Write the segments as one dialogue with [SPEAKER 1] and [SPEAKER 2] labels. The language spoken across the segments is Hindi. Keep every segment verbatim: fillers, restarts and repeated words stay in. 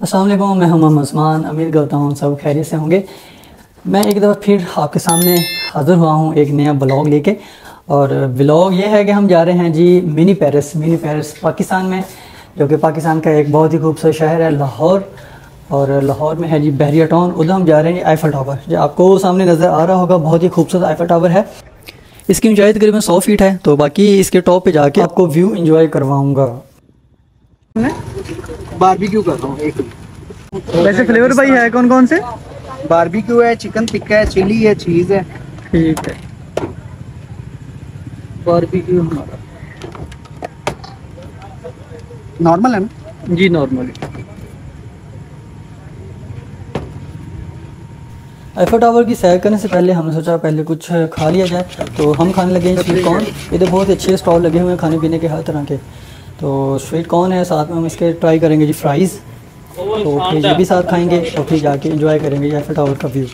[SPEAKER 1] अस्सलाम वालेकुम, मैं हूं मोहम्मद उस्मान। उम्मीद करता हूँ सब खैरियत से होंगे। मैं एक दफ़ा फिर आपके सामने हाज़िर हुआ हूँ एक नया ब्लॉग लेके। और ब्लॉग ये है कि हम जा रहे हैं जी mini Paris mini Paris Pakistan में, जो कि पाकिस्तान का एक बहुत ही खूबसूरत शहर है लाहौर। और लाहौर में है जी बहरिया टाउन, उधर हम जा रहे हैं आईफल टावर। जो आपको सामने नज़र आ रहा होगा, बहुत ही खूबसूरत आईफल टावर है। इसकी ऊंचाई तकरीबन सौ फीट है, तो बाकी इसके टॉप पे जाके आपको व्यू इंजॉय करवाऊँगा।
[SPEAKER 2] बारबेक्यू कर रहा हूँ एक।
[SPEAKER 1] वैसे फ्लेवर भाई है कौन कौन से?
[SPEAKER 2] बारबेक्यू है, चिकन टिक्का है, चिली है, चीज़ है।
[SPEAKER 1] ठीक है, बारबेक्यू हमारा
[SPEAKER 2] नॉर्मल है ना
[SPEAKER 1] जी, नॉर्मल। आईफल टावर की सैर करने से पहले हमने सोचा पहले कुछ खा लिया जाए, तो हम खाने लगे हैं स्वीट कॉर्न। इधर बहुत अच्छे स्टॉल लगे हुए हैं खाने पीने के हर तरह के। तो स्वीट कॉर्न है, साथ में हम इसके ट्राई करेंगे जी फ्राइज़, तो फिर ये भी साथ खाएंगे और फिर जाके एंजॉय करेंगे आईफल टावर का व्यू।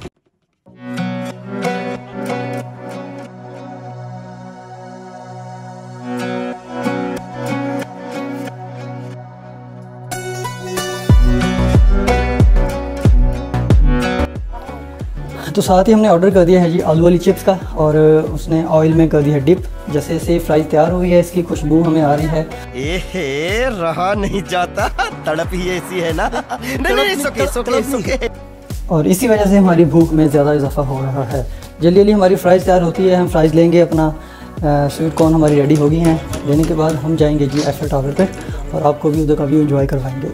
[SPEAKER 1] तो साथ ही हमने ऑर्डर कर दिया है जी आलू वाली चिप्स का, और उसने ऑयल में कर दिया है डिप। जैसे जैसे फ्राइज तैयार हुई है, इसकी खुशबू हमें आ रही है।
[SPEAKER 3] एहे, रहा नहीं जाता, तड़प ही ऐसी है ना। नहीं नहीं, सुके, सुके, सुके।
[SPEAKER 1] और इसी वजह से हमारी भूख में ज़्यादा इजाफा हो रहा है। जल्दी जल्दी हमारी फ्राइज़ तैयार होती है, हम फ्राइज़ लेंगे। अपना स्वीट कॉर्न हमारी रेडी हो गई हैं। लेने के बाद हम जाएंगे जी आईफल टावर पे और आपको भी उधर का व्यू एंजॉय करवाएंगे।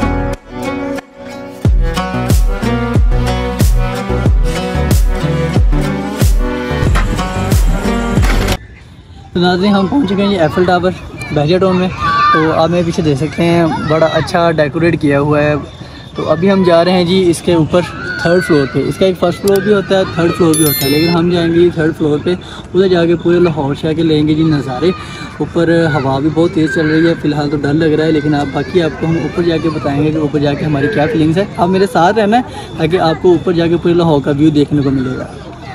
[SPEAKER 1] तो नाज़रीन, हम पहुंच गए हैं जी आईफल टावर बहरिया टाउन में। तो आप मेरे पीछे देख सकते हैं, बड़ा अच्छा डेकोरेट किया हुआ है। तो अभी हम जा रहे हैं जी इसके ऊपर थर्ड फ्लोर पे। इसका एक फ़र्स्ट फ्लोर भी होता है, थर्ड फ्लोर भी होता है, लेकिन हम जाएंगे जी थर्ड फ्लोर पे। उधर जाके पूरे लाहौर शहर के लेंगे जी नज़ारे। ऊपर हवा भी बहुत तेज़ चल रही है, फ़िलहाल तो डर लग रहा है, लेकिन आप बाकी आपको हम ऊपर जाके बताएंगे कि ऊपर जाके हमारी क्या फीलिंग्स है। आप मेरे साथ रहना है ताकि आपको ऊपर जाके पूरे लाहौर का व्यू देखने को मिलेगा।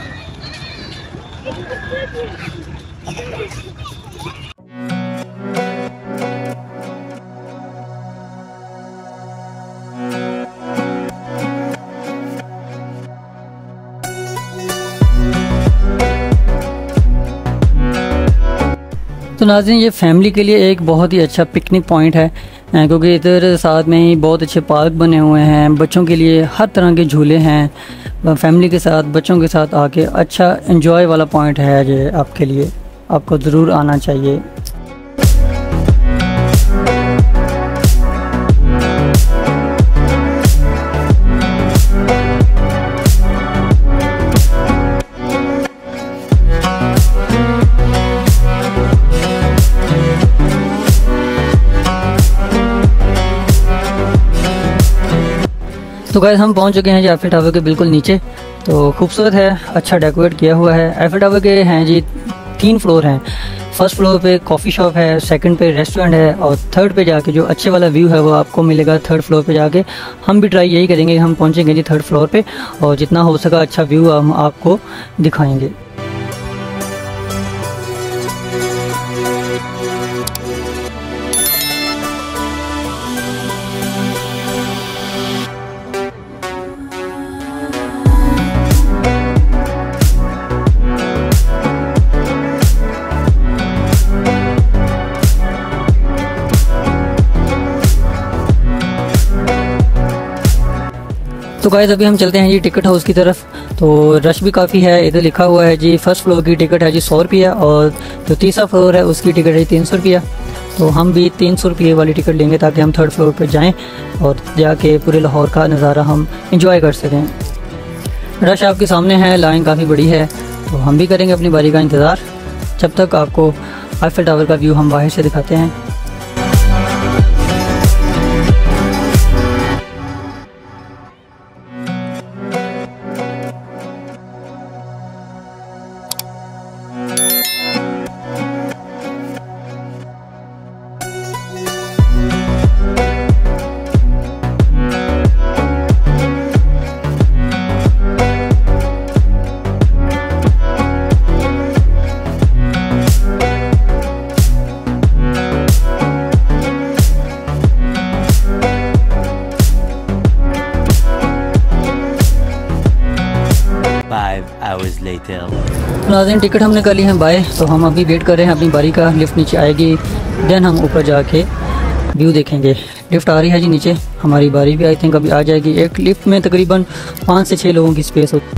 [SPEAKER 1] तो नाज़रीन, ये फैमिली के लिए एक बहुत ही अच्छा पिकनिक पॉइंट है, क्योंकि इधर साथ में ही बहुत अच्छे पार्क बने हुए हैं। बच्चों के लिए हर तरह के झूले हैं। फैमिली के साथ बच्चों के साथ आके अच्छा एंजॉय वाला पॉइंट है ये आपके लिए। आपको ज़रूर आना चाहिए। तो गाइस, हम पहुंच चुके हैं जी आईफल टावर के बिल्कुल नीचे। तो खूबसूरत है, अच्छा डेकोरेट किया हुआ है। आईफल टावर के हैं जी तीन फ्लोर हैं। फर्स्ट फ्लोर पे कॉफ़ी शॉप है, सेकंड पे रेस्टोरेंट है, और थर्ड पे जाके जो अच्छे वाला व्यू है वो आपको मिलेगा थर्ड फ्लोर पे जाके। हम भी ट्राई यही करेंगे, हम पहुंचेंगे जी थर्ड फ्लोर पे और जितना हो सका अच्छा व्यू हम आपको दिखाएँगे। तो गाइस, अभी हम चलते हैं जी टिकट हाउस की तरफ। तो रश भी काफ़ी है। इधर लिखा हुआ है जी फर्स्ट फ्लोर की टिकट है जी सौ रुपया, और जो तीसरा फ्लोर है उसकी टिकट है तीन सौ रुपया। तो हम भी तीन सौ रुपये वाली टिकट लेंगे ताकि हम थर्ड फ्लोर पर जाएं और जाके पूरे लाहौर का नज़ारा हम इंजॉय कर सकें। रश आपके सामने है, लाइन काफ़ी बड़ी है। तो हम भी करेंगे अपनी बारी का इंतज़ार जब तक आपको आईफल टावर का व्यू हम बाहर से दिखाते हैं।
[SPEAKER 3] hours later.
[SPEAKER 1] नाज़रीन टिकट हमने कर ली है बाय, तो हम अभी वेट कर रहे हैं अपनी बारी का। लिफ्ट नीचे आएगी, देन हम ऊपर जाके व्यू देखेंगे। लिफ्ट आ रही है जी नीचे, हमारी बारी भी आई थिंक अभी आ जाएगी। एक लिफ्ट में तकरीबन पाँच से छः लोगों की स्पेस होती है।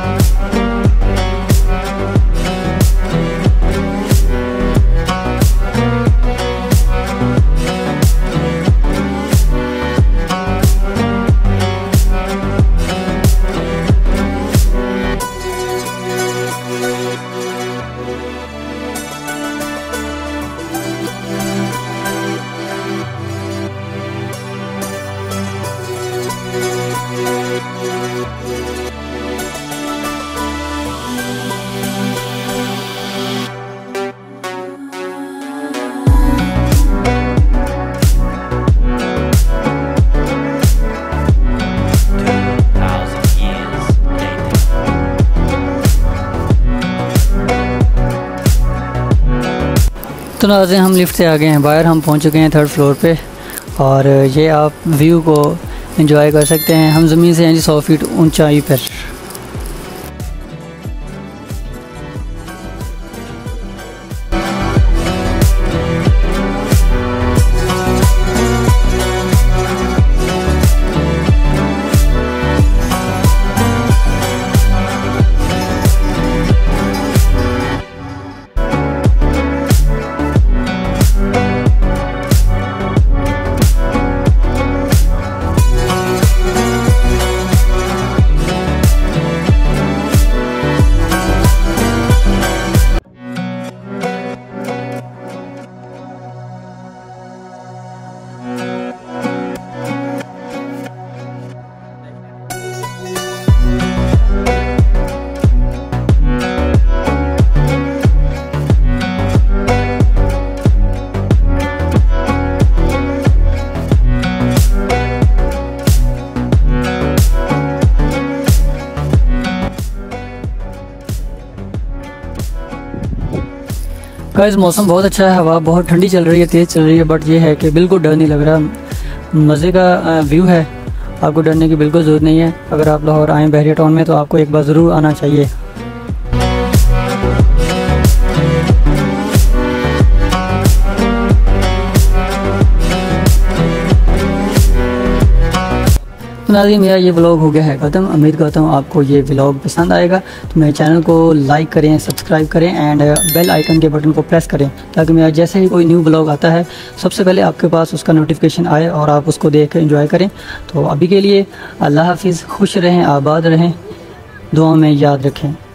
[SPEAKER 1] तो नाज़रीन हम लिफ्ट से आ गए हैं बाहर, हम पहुंच चुके हैं थर्ड फ्लोर पे और ये आप व्यू को एंजॉय कर सकते हैं। हम ज़मीन से हैं जी सौ फीट ऊंचाई पर। गाइस मौसम बहुत अच्छा है, हवा बहुत ठंडी चल रही है, तेज़ चल रही है, बट ये है कि बिल्कुल डर नहीं लग रहा। मज़े का व्यू है, आपको डरने की बिल्कुल ज़रूरत नहीं है। अगर आप लाहौर आएँ बहरिया टाउन में तो आपको एक बार ज़रूर आना चाहिए। तो नाज़रीन मेरा ये व्लॉग हो गया है ख़त्म। उम्मीद करता हूँ आपको ये व्लॉग पसंद आएगा। तो मेरे चैनल को लाइक करें, सब्सक्राइब करें एंड बेल आइकन के बटन को प्रेस करें, ताकि मेरा जैसे ही कोई न्यू व्लॉग आता है सबसे पहले आपके पास उसका नोटिफिकेशन आए और आप उसको देख कर एंजॉय करें। तो अभी के लिए अल्लाह हाफिज़, खुश रहें, आबाद रहें, दुआ में याद रखें।